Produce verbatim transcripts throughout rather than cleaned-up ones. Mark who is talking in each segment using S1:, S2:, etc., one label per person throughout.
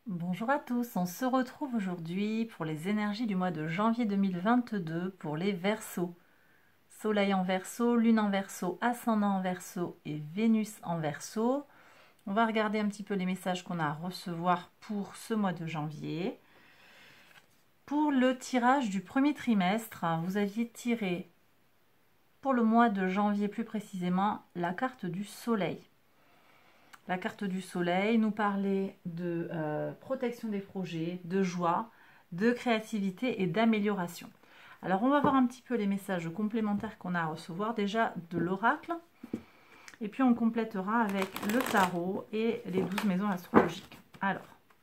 S1: Bonjour à tous, on se retrouve aujourd'hui pour les énergies du mois de janvier deux mille vingt-deux pour les Verseaux. Soleil en Verseau, Lune en Verseau, Ascendant en Verseau et Vénus en Verseau. On va regarder un petit peu les messages qu'on a à recevoir pour ce mois de janvier. Pour le tirage du premier trimestre, vous aviez tiré pour le mois de janvier plus précisément la carte du Soleil. La carte du Soleil nous parlait de euh, protection des projets, de joie, de créativité et d'amélioration. Alors on va voir un petit peu les messages complémentaires qu'on a à recevoir, déjà de l'oracle, et puis on complétera avec le tarot et les douze maisons astrologiques. Alors,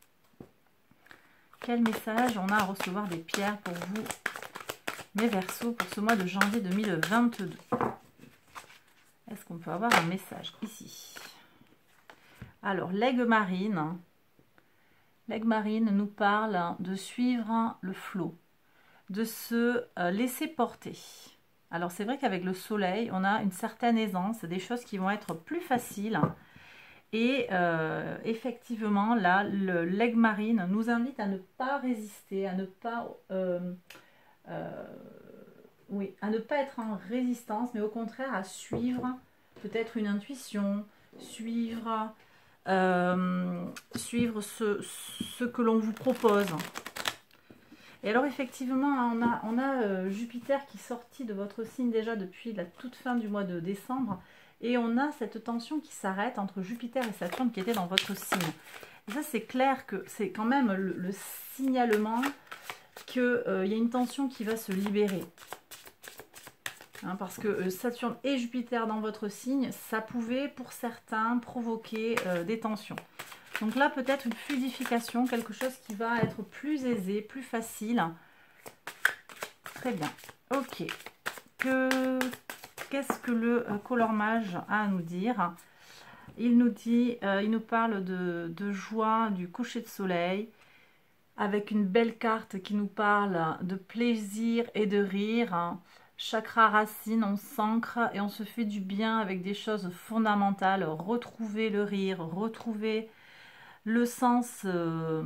S1: quel message on a à recevoir des pierres pour vous, mes Verseaux, pour ce mois de janvier deux mille vingt-deux? Est-ce qu'on peut avoir un message ici? Alors, l'aigle marine, l'aigle marine nous parle de suivre le flot, de se laisser porter. Alors, c'est vrai qu'avec le soleil, on a une certaine aisance, des choses qui vont être plus faciles. Et euh, effectivement, là, l'aigle marine nous invite à ne pas résister, à ne pas, euh, euh, oui, à ne pas être en résistance, mais au contraire à suivre peut-être une intuition, suivre... Euh, suivre ce, ce que l'on vous propose. Et alors effectivement, on a, on a euh, Jupiter qui est sorti de votre signe déjà depuis la toute fin du mois de décembre. Et on a cette tension qui s'arrête entre Jupiter et Saturne qui était dans votre signe. Et ça, c'est clair que c'est quand même le, le signalement qu'il euh, y a une tension qui va se libérer. Hein, parce que Saturne et Jupiter dans votre signe, ça pouvait pour certains provoquer euh, des tensions. Donc là, peut-être une fluidification, quelque chose qui va être plus aisé, plus facile. Très bien. Ok. Que, qu'est-ce que le euh, color mage a à nous dire? Il nous dit, euh, il nous parle de, de joie, du coucher de soleil, avec une belle carte qui nous parle de plaisir et de rire. Hein. Chakra racine, on s'ancre et on se fait du bien avec des choses fondamentales. Retrouver le rire, retrouver le sens euh,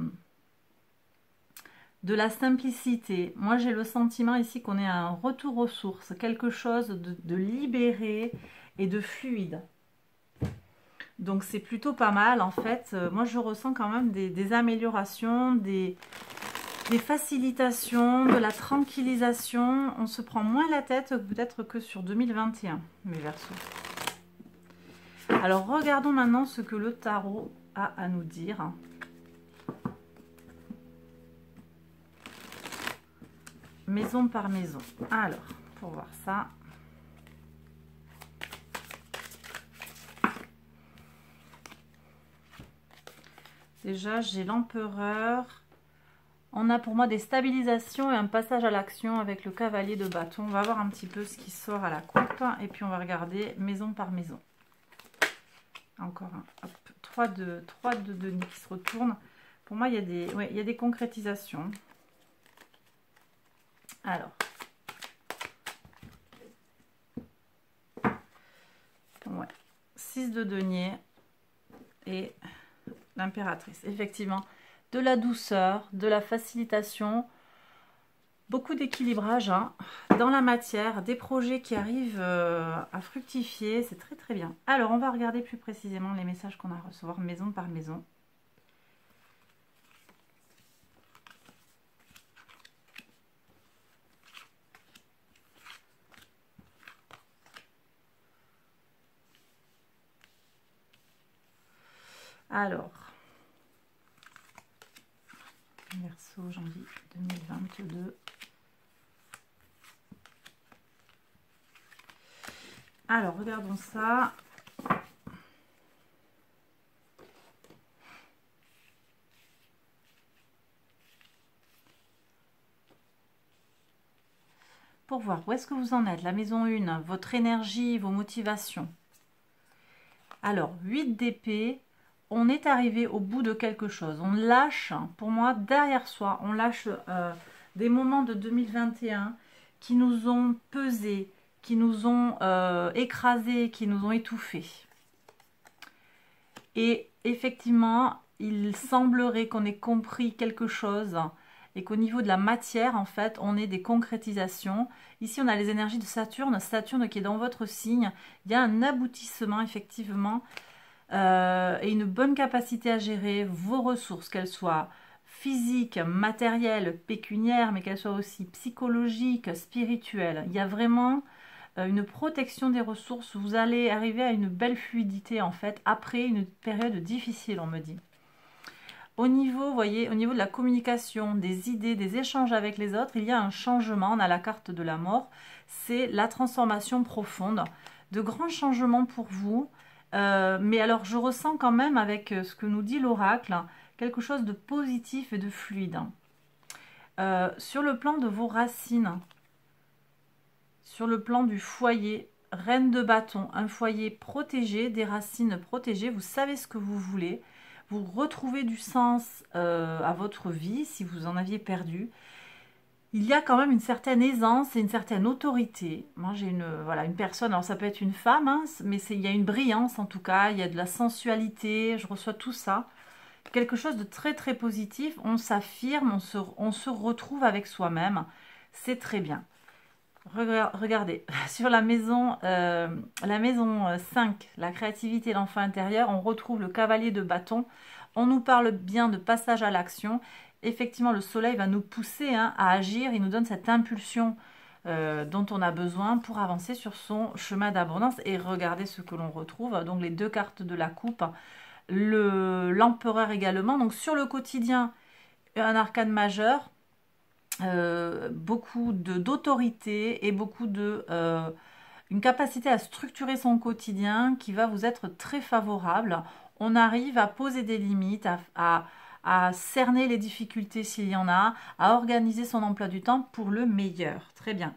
S1: de la simplicité. Moi, j'ai le sentiment ici qu'on est à un retour aux sources, quelque chose de, de libéré et de fluide. Donc, c'est plutôt pas mal, en fait. Moi, je ressens quand même des, des améliorations, des... des facilitations, de la tranquillisation. On se prend moins la tête peut-être que sur deux mille vingt et un, mes Verseaux. Alors, regardons maintenant ce que le tarot a à nous dire. Maison par maison. Alors, pour voir ça. Déjà, j'ai l'empereur. On a pour moi des stabilisations et un passage à l'action avec le cavalier de bâton. On va voir un petit peu ce qui sort à la coupe. Et puis on va regarder maison par maison. Encore un. Hop, trois de trois de Denis qui se retournent. Pour moi, il y a des, ouais, il y a des concrétisations. Alors. Ouais. six de denier. Et l'impératrice. Effectivement. De la douceur, de la facilitation, beaucoup d'équilibrage hein, dans la matière, des projets qui arrivent euh, à fructifier, c'est très très bien. Alors on va regarder plus précisément les messages qu'on a à recevoir maison par maison. Alors, Verseau, janvier deux mille vingt-deux. Alors, regardons ça. Pour voir où est-ce que vous en êtes, la maison un, votre énergie, vos motivations. Alors, huit d'épée. On est arrivé au bout de quelque chose. On lâche, pour moi, derrière soi, on lâche euh, des moments de deux mille vingt et un qui nous ont pesé, qui nous ont euh, écrasés, qui nous ont étouffés. Et effectivement, il semblerait qu'on ait compris quelque chose et qu'au niveau de la matière, en fait, on ait des concrétisations. Ici, on a les énergies de Saturne, Saturne qui est dans votre signe. Il y a un aboutissement, effectivement, euh, et une bonne capacité à gérer vos ressources, qu'elles soient physiques, matérielles, pécuniaires, mais qu'elles soient aussi psychologiques, spirituelles. Il y a vraiment euh, une protection des ressources. Vous allez arriver à une belle fluidité, en fait, après une période difficile, on me dit. Au niveau, vous voyez, au niveau de la communication, des idées, des échanges avec les autres, il y a un changement. On a la carte de la mort. C'est la transformation profonde. De grands changements pour vous. Euh, mais alors, je ressens quand même, avec ce que nous dit l'oracle, quelque chose de positif et de fluide. Euh, sur le plan de vos racines, sur le plan du foyer, reine de bâton, un foyer protégé, des racines protégées, vous savez ce que vous voulez. Vous retrouvez du sens euh, à votre vie, si vous en aviez perdu. Il y a quand même une certaine aisance et une certaine autorité. Moi, j'ai une, voilà, une personne, alors ça peut être une femme, hein, mais il y a une brillance en tout cas, il y a de la sensualité, je reçois tout ça. Quelque chose de très très positif, on s'affirme, on se, on se retrouve avec soi-même. C'est très bien. Regardez, sur la maison, euh, la maison cinq, la créativité et l'enfant intérieur, on retrouve le cavalier de bâton. On nous parle bien de passage à l'action. Effectivement, le soleil va nous pousser hein, à agir. Il nous donne cette impulsion euh, dont on a besoin pour avancer sur son chemin d'abondance. Et regardez ce que l'on retrouve. Donc, les deux cartes de la coupe. L'empereur également. Donc, sur le quotidien, un arcane majeur. Euh, beaucoup d'autorité et beaucoup de euh, une capacité à structurer son quotidien qui va vous être très favorable. On arrive à poser des limites, à, à, à cerner les difficultés s'il y en a, à organiser son emploi du temps pour le meilleur. Très bien.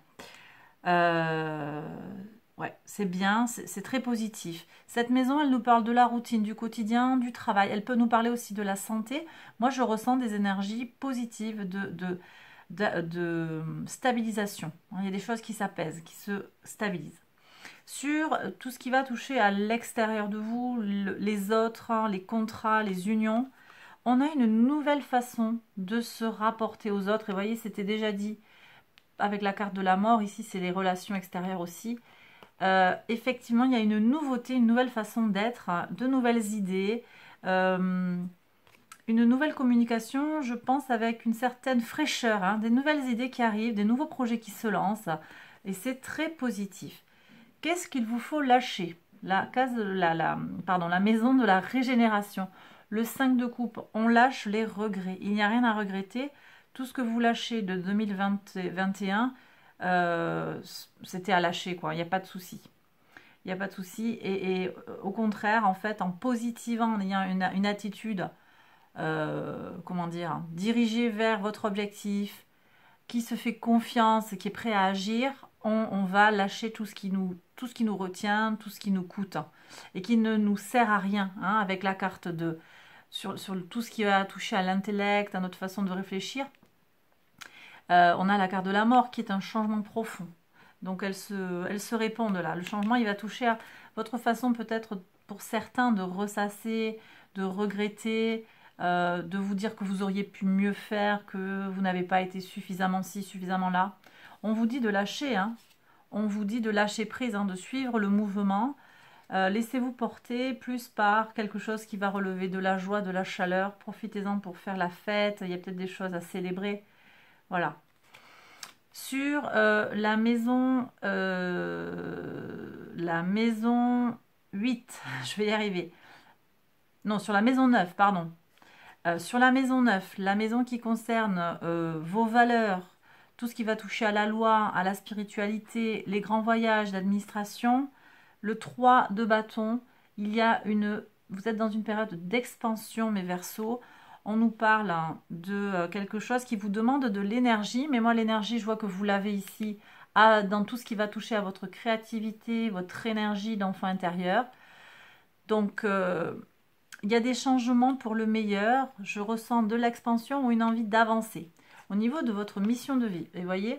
S1: Euh, ouais, c'est bien, c'est très positif. Cette maison, elle nous parle de la routine, du quotidien, du travail. Elle peut nous parler aussi de la santé. Moi, je ressens des énergies positives de... de De, de stabilisation. Il y a des choses qui s'apaisent, qui se stabilisent. Sur tout ce qui va toucher à l'extérieur de vous, le, les autres, les contrats, les unions, on a une nouvelle façon de se rapporter aux autres. Et vous voyez, c'était déjà dit avec la carte de la mort. Ici, c'est les relations extérieures aussi. Euh, effectivement, il y a une nouveauté, une nouvelle façon d'être, de nouvelles idées. Euh, Une nouvelle communication, je pense, avec une certaine fraîcheur, hein, des nouvelles idées qui arrivent, des nouveaux projets qui se lancent, et c'est très positif. Qu'est-ce qu'il vous faut lâcher? La case, la, la, pardon, la maison de la régénération. Le cinq de coupe, on lâche les regrets. Il n'y a rien à regretter. Tout ce que vous lâchez de deux mille vingt et un, euh, c'était à lâcher, quoi. Il n'y a pas de souci. Il n'y a pas de souci. Et, et au contraire, en fait, en positivant, en ayant une, une attitude... Euh, comment dire, dirigé vers votre objectif, qui se fait confiance et qui est prêt à agir, on, on va lâcher tout ce, qui nous, tout ce qui nous retient, tout ce qui nous coûte et qui ne nous sert à rien, hein, avec la carte de sur, sur tout ce qui va toucher à l'intellect, à notre façon de réfléchir. Euh, on a la carte de la mort qui est un changement profond. Donc elle se, elle se répond de là. Le changement, il va toucher à votre façon peut-être pour certains de ressasser, de regretter, Euh, de vous dire que vous auriez pu mieux faire, que vous n'avez pas été suffisamment ci, suffisamment là. On vous dit de lâcher, hein. On vous dit de lâcher prise, hein, de suivre le mouvement. Euh, Laissez-vous porter plus par quelque chose qui va relever de la joie, de la chaleur. Profitez-en pour faire la fête. Il y a peut-être des choses à célébrer. Voilà. Sur euh, la maison, euh, la maison huit, je vais y arriver. Non, sur la maison neuf, pardon. Euh, sur la maison neuf, la maison qui concerne euh, vos valeurs, tout ce qui va toucher à la loi, à la spiritualité, les grands voyages, l'administration, le trois de bâton, il y a une, vous êtes dans une période d'expansion, mes Verseaux. On nous parle hein, de euh, quelque chose qui vous demande de l'énergie, mais moi l'énergie, je vois que vous l'avez ici, à, dans tout ce qui va toucher à votre créativité, votre énergie d'enfant intérieur. Donc... Euh, il y a des changements pour le meilleur. Je ressens de l'expansion ou une envie d'avancer. Au niveau de votre mission de vie, et vous voyez,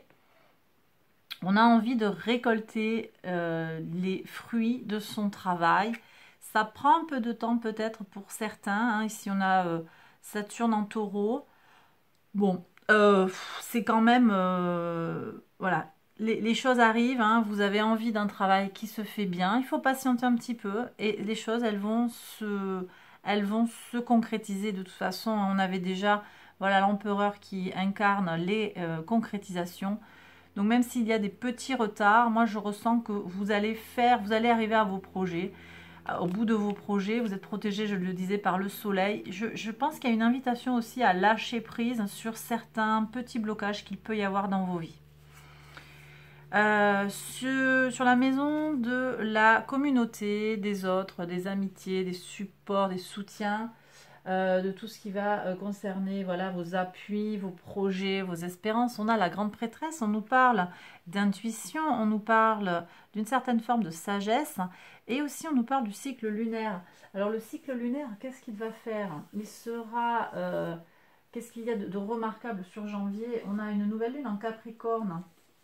S1: on a envie de récolter euh, les fruits de son travail. ça prend un peu de temps peut-être pour certains. Hein. Ici, on a euh, Saturne en taureau. Bon, euh, c'est quand même... Euh, voilà, les, les choses arrivent. Hein. Vous avez envie d'un travail qui se fait bien. Il faut patienter un petit peu. Et les choses, elles vont se, elles vont se concrétiser. De toute façon, on avait déjà voilà, l'empereur qui incarne les euh, concrétisations. Donc même s'il y a des petits retards, moi je ressens que vous allez faire, vous allez arriver à vos projets. Au bout de vos projets, vous êtes protégé, je le disais, par le soleil. Je, je pense qu'il y a une invitation aussi à lâcher prise sur certains petits blocages qu'il peut y avoir dans vos vies. Euh, sur, sur la maison de la communauté, des autres, des amitiés, des supports, des soutiens, euh, de tout ce qui va euh, concerner voilà, vos appuis, vos projets, vos espérances. On a la grande prêtresse, on nous parle d'intuition, on nous parle d'une certaine forme de sagesse et aussi on nous parle du cycle lunaire. Alors le cycle lunaire, qu'est-ce qu'il va faire? Il sera... Euh, qu'est-ce qu'il y a de, de remarquable sur janvier? On a une nouvelle lune en Capricorne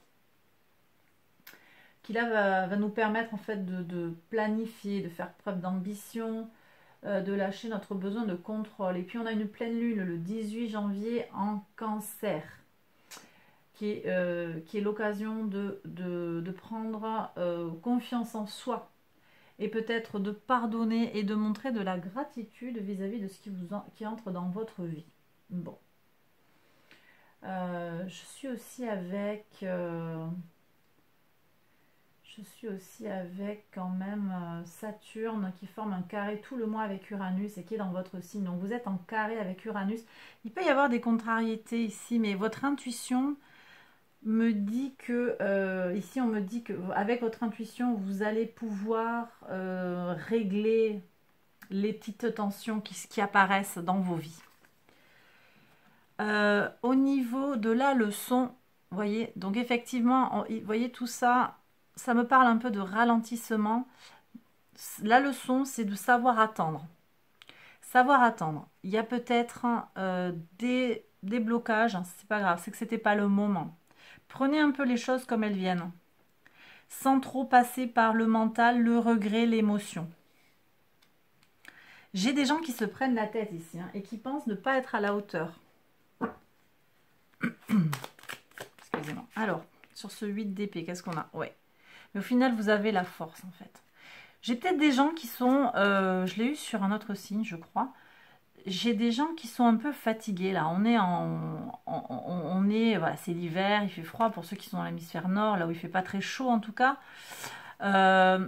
S1: qui là va, va nous permettre en fait de, de planifier, de faire preuve d'ambition, euh, de lâcher notre besoin de contrôle. Et puis on a une pleine lune le dix-huit janvier en Cancer, qui est, euh, qui est l'occasion de, de, de prendre euh, confiance en soi et peut-être de pardonner et de montrer de la gratitude vis-à-vis de ce qui, vous en, qui entre dans votre vie. Bon. Euh, je suis aussi avec... Euh, Je suis aussi avec quand même Saturne qui forme un carré tout le mois avec Uranus et qui est dans votre signe. Donc vous êtes en carré avec Uranus. Il peut y avoir des contrariétés ici, mais votre intuition me dit que, euh, ici on me dit que avec votre intuition, vous allez pouvoir euh, régler les petites tensions qui, qui apparaissent dans vos vies. Euh, au niveau de la leçon, vous voyez, donc effectivement, vous voyez tout ça... Ça me parle un peu de ralentissement. La leçon, c'est de savoir attendre. Savoir attendre. Il y a peut-être euh, des, des blocages. C'est pas grave, c'est que c'était pas le moment. Prenez un peu les choses comme elles viennent. Sans trop passer par le mental, le regret, l'émotion. J'ai des gens qui se prennent la tête ici hein, et qui pensent ne pas être à la hauteur. Excusez-moi. Alors, sur ce huit d'épée, qu'est-ce qu'on a? Ouais. Mais au final, vous avez la force, en fait. J'ai peut-être des gens qui sont... Euh, je l'ai eu sur un autre signe, je crois. J'ai des gens qui sont un peu fatigués, là. On est en... On, on est... Voilà, c'est l'hiver, il fait froid pour ceux qui sont dans l'hémisphère nord, là où il ne fait pas très chaud, en tout cas. Euh,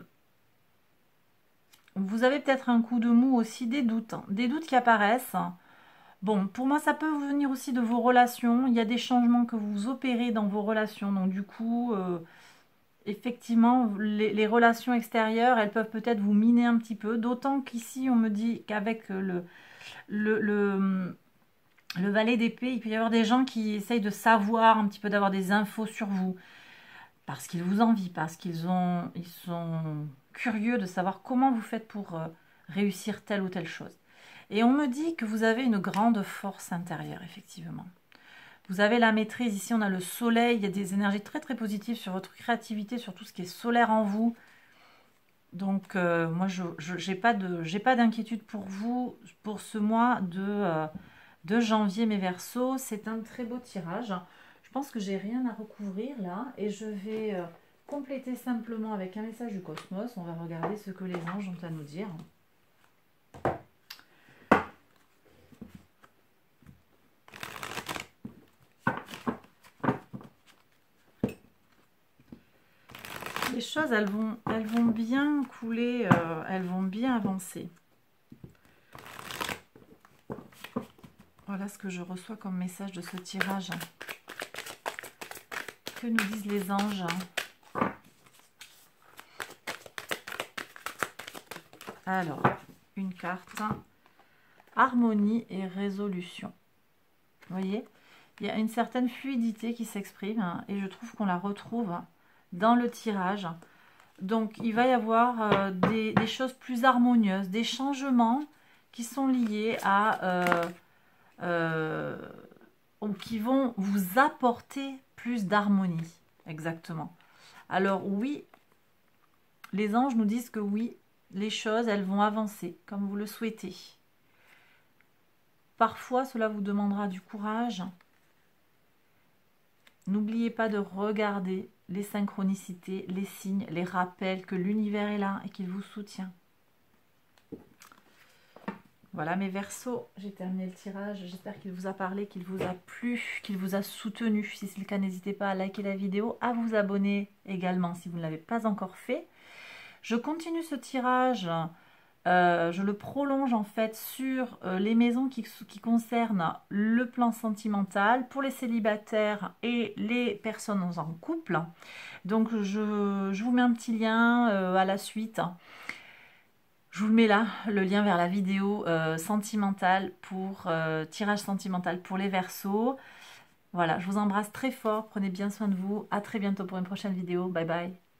S1: vous avez peut-être un coup de mou aussi, des doutes. Hein, des doutes qui apparaissent. Bon, pour moi, ça peut venir aussi de vos relations. Il y a des changements que vous opérez dans vos relations. Donc, du coup... Euh, effectivement, les, les relations extérieures, elles peuvent peut-être vous miner un petit peu. D'autant qu'ici, on me dit qu'avec le, le, le, le valet d'épée, il peut y avoir des gens qui essayent de savoir un petit peu, d'avoir des infos sur vous. Parce qu'ils vous envient, parce qu'ils ont, ils sont curieux de savoir comment vous faites pour euh, réussir telle ou telle chose. Et on me dit que vous avez une grande force intérieure, effectivement. Vous avez la maîtrise, ici on a le soleil, il y a des énergies très très positives sur votre créativité, sur tout ce qui est solaire en vous. Donc euh, moi je n'ai pas de, j'ai pas d'inquiétude pour vous pour ce mois de, euh, de janvier mes Verseaux. C'est un très beau tirage. Je pense que j'ai rien à recouvrir là et je vais euh, compléter simplement avec un message du cosmos. On va regarder ce que les anges ont à nous dire. Les choses, elles vont, elles vont bien couler, euh, elles vont bien avancer. Voilà ce que je reçois comme message de ce tirage. Que nous disent les anges? Alors, une carte. Harmonie et résolution. Vous voyez, il y a une certaine fluidité qui s'exprime hein, et je trouve qu'on la retrouve dans le tirage. Donc il va y avoir euh, des, des choses plus harmonieuses, des changements qui sont liés à euh, euh, ou qui vont vous apporter plus d'harmonie. Exactement. Alors oui, les anges nous disent que oui, les choses, elles vont avancer comme vous le souhaitez. Parfois, cela vous demandera du courage. N'oubliez pas de regarder les synchronicités, les signes, les rappels que l'univers est là et qu'il vous soutient. Voilà mes Verseaux, j'ai terminé le tirage. J'espère qu'il vous a parlé, qu'il vous a plu, qu'il vous a soutenu. Si c'est le cas, n'hésitez pas à liker la vidéo, à vous abonner également si vous ne l'avez pas encore fait. Je continue ce tirage, euh, je le prolonge en fait sur euh, les maisons qui, qui concernent le plan sentimental pour les célibataires et les personnes en couple. Donc je, je vous mets un petit lien euh, à la suite. Je vous mets là le lien vers la vidéo euh, sentimentale pour euh, tirage sentimental pour les Verseaux. Voilà, je vous embrasse très fort, prenez bien soin de vous. À très bientôt pour une prochaine vidéo. Bye bye.